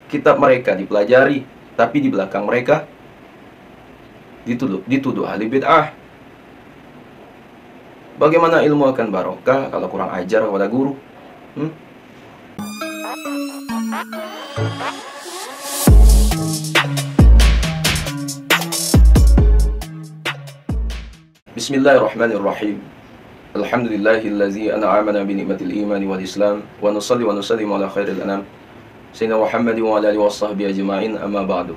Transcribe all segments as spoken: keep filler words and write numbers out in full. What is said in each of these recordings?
kitab mereka dipelajari, tapi di belakang mereka dituduh, dituduh ahli bid'ah. Bagaimana ilmu akan barokah kalau kurang ajar kepada guru? Hmm? Bismillahirrahmanirrahim. Alhamdulillahillazi an'amana bi ni'matil imani wal islam wa nusalli wa nusallimu ala khairil anam sayyidina Muhammad wa ala alihi washabbihi ajma'in, amma ba'du.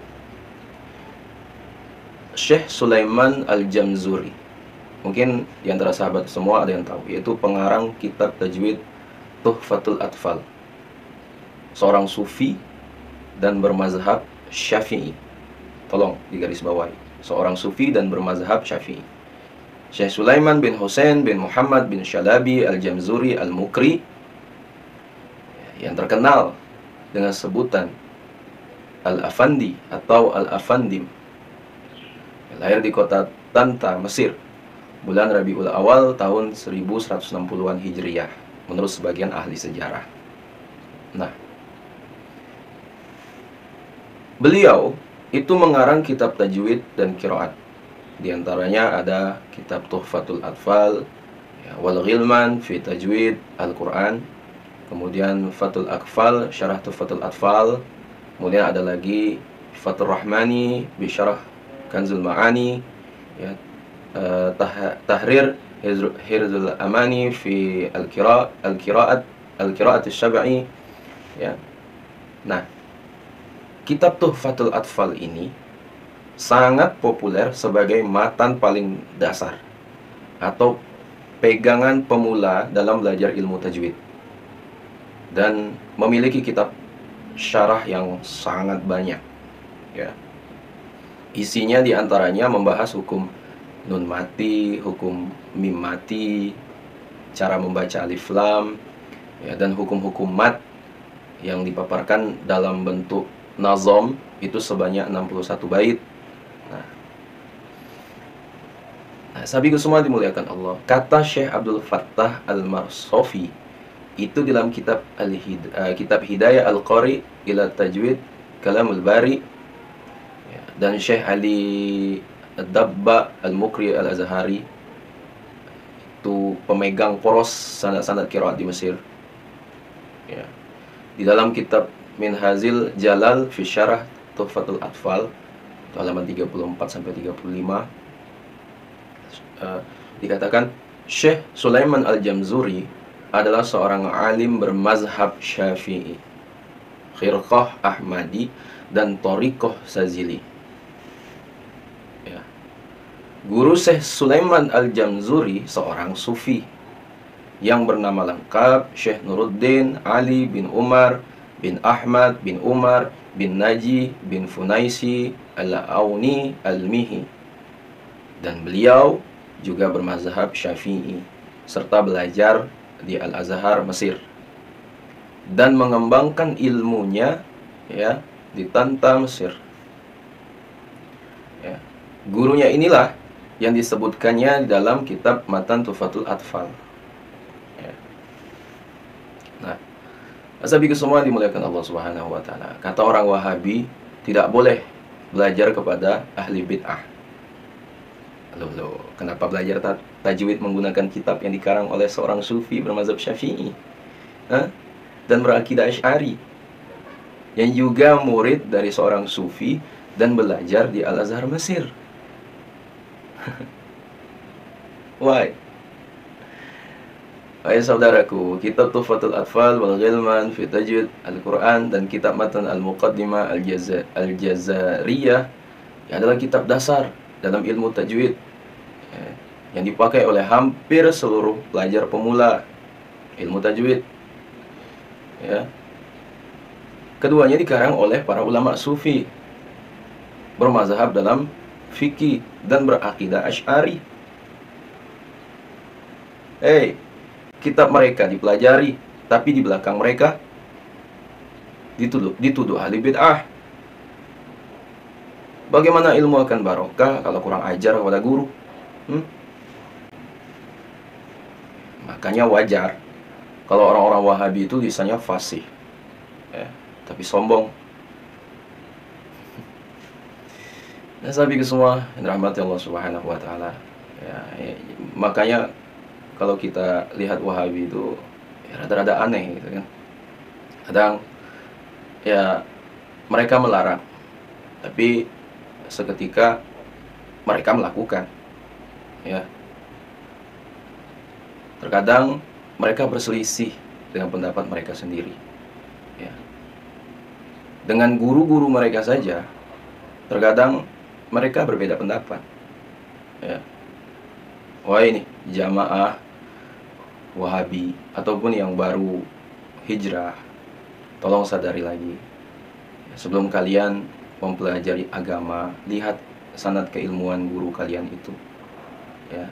Syekh Sulaiman Al-Jamzuri, mungkin di antara sahabat semua ada yang tahu, yaitu pengarang kitab tajwid Tuhfatul Atfal, seorang sufi dan bermazhab Syafi'i. Tolong digarisbawahi, seorang sufi dan bermazhab Syafi'i. Syekh Sulaiman bin Husain bin Muhammad bin Shalabi Al-Jamzuri Al-Mukri, yang terkenal dengan sebutan Al-Afandi atau Al-Afandim, lahir di kota Tanta, Mesir, bulan Rabiul Awal tahun seribu seratus enam puluhan Hijriyah, menurut sebagian ahli sejarah. Nah, beliau itu mengarang kitab tajwid dan qiraat. Di antaranya ada kitab Tuhfatul Atfal, ya, Wal Ghilman fi Tajwid Al-Quran, kemudian Fathul Akfal, Syarah Tuhfatul Atfal, kemudian ada lagi Fathur Rahmani bi Syarah Kanzul Ma'ani, ya, uh, tah Tahrir Hirzul Amani fi Al-Qiraat Al-Qiraat Al-Qiraat Asy-Syab'i, ya. Nah, kitab Tuhfatul Atfal ini sangat populer sebagai matan paling dasar atau pegangan pemula dalam belajar ilmu tajwid, dan memiliki kitab syarah yang sangat banyak, ya. Isinya diantaranya membahas hukum nun mati, hukum mim mati, cara membaca alif lam, ya, dan hukum-hukum mat yang dipaparkan dalam bentuk nazom itu sebanyak enam puluh satu bait. Nah, nah sahabiku semua dimuliakan Allah, kata Syekh Abdul Fattah Al-Marsofi itu dalam kitab Al-Hid uh, kitab Hidayah Al-Qari ila Tajwid Kalamul Bari, ya, dan Syekh Ali Ad-Dabba Al-Mukri Al-Azhari, itu pemegang poros sanad-sanad qiraat di Mesir, ya. Di dalam kitab Minhazil Jalal fi Syarah Tuhfatul Atfal, halaman tiga puluh empat sampai tiga puluh lima, uh, dikatakan Syekh Sulaiman Al-Jamzuri adalah seorang alim bermazhab Syafi'i, Khirqah Ahmadi, dan Thariqah Sazili, ya. Guru Syekh Sulaiman Al-Jamzuri seorang sufi yang bernama lengkap Syekh Nuruddin Ali bin Umar bin Ahmad bin Umar bin Naji bin Funaisi Al-Auni Al-Mihi, dan beliau juga bermazhab Syafi'i serta belajar di Al-Azhar Mesir dan mengembangkan ilmunya, ya, di Tanta Mesir, ya. Gurunya inilah yang disebutkannya di dalam kitab Matan Tuhfatul Atfal, ya. Nah, ashabiku semua dimuliakan Allah Subhanahu wa taala, kata orang Wahabi tidak boleh belajar kepada ahli bid'ah. Loh, loh, kenapa belajar tajwid menggunakan kitab yang dikarang oleh seorang sufi bermazhab Syafi'i, Hah? dan berakidah Asy'ari, yang juga murid dari seorang sufi dan belajar di Al-Azhar Mesir? Why? Ayah saudaraku, kitab Tuhfatul Atfal wal Ghilman fi Tajwid Al-Quran dan kitab Matan Al-Muqaddimah Al-Jazariyah, yang adalah kitab dasar dalam ilmu tajwid, ya, yang dipakai oleh hampir seluruh pelajar pemula ilmu tajwid, ya. Keduanya dikarang oleh para ulama sufi bermazhab dalam fikih dan berakidah Asy'ari. Hei, kitab mereka dipelajari, tapi di belakang mereka dituduh, dituduh ahli bid'ah. Bagaimana ilmu akan barokah kalau kurang ajar kepada guru? Hmm? Makanya wajar kalau orang-orang Wahabi itu lisannya fasih, ya, tapi sombong. Nah, sahabat semua yang dirahmati Allah Subhanahu wa taala. Ya, ya, makanya kalau kita lihat Wahabi itu ya rada-rada aneh gitu kan. Kadang ya mereka melarang, tapi seketika mereka melakukan. Ya. Terkadang mereka berselisih dengan pendapat mereka sendiri. Ya. Dengan guru-guru mereka saja, terkadang mereka berbeda pendapat. Ya. Wah, ini jamaah Wahabi ataupun yang baru hijrah, tolong sadari lagi. Sebelum kalian mempelajari agama, lihat sanad keilmuan guru kalian itu. Ya.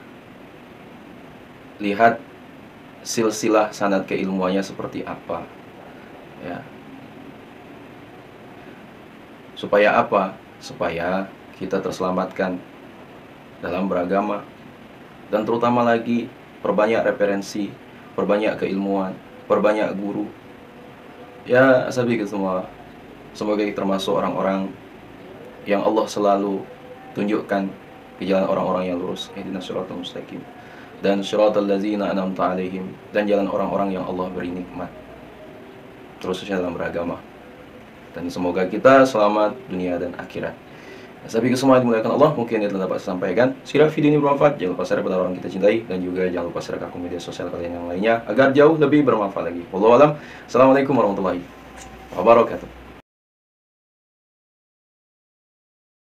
Lihat silsilah sanad keilmuannya seperti apa. Ya. Supaya apa? Supaya kita terselamatkan dalam beragama, dan terutama lagi perbanyak referensi, perbanyak keilmuan, perbanyak guru. Ya, sahabat semua, semoga kita termasuk orang-orang yang Allah selalu tunjukkan ke jalan orang-orang yang lurus, ihdinas siratal mustaqim, dan siratal ladzina an'amta 'alaihim, dan jalan orang-orang yang Allah beri nikmat, terusnya dalam beragama. Dan semoga kita selamat dunia dan akhirat. Sahabat semua dimuliakan Allah, mungkin itu dapat saya sampaikan. Sekiranya video ini bermanfaat, jangan lupa share kepada orang kita cintai, dan juga jangan lupa share ke akun media sosial kalian yang lainnya agar jauh lebih bermanfaat lagi. Wallahu a'lam. Assalamualaikum warahmatullahi wabarakatuh.